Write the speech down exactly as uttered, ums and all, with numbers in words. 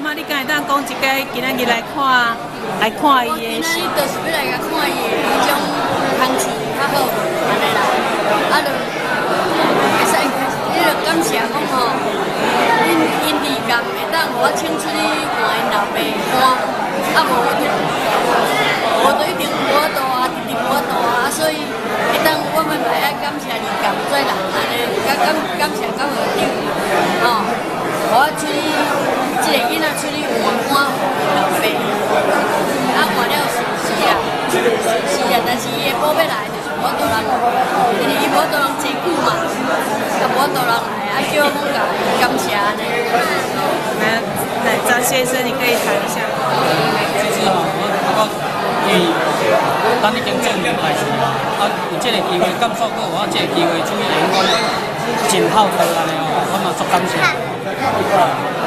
哈，你敢会当讲一个今仔日来看来看伊的？ 今仔日就是要来甲看伊的迄种空气较好，安尼啦。啊，就会使，你就感谢讲吼，因因离工会当互我请出去看因老爸看，啊无就无就一定无度啊，直直无度啊，所以会当我们来爱感谢离工做人安尼，感感感谢到校长，吼，互我出去，即个囡仔出去看看老爸，啊看了是是啊，是啊，但是伊的宝要来就是无多人，因为伊无多人坐久嘛，啊无多人来，啊叫我讲甲感谢安尼。 那那张先生，你可以谈一下。 其实吼，我感觉伊咱已经做明代志，啊有这个机会感受过，我这个机会出去演讲，真好睇安尼哦，我嘛足感谢。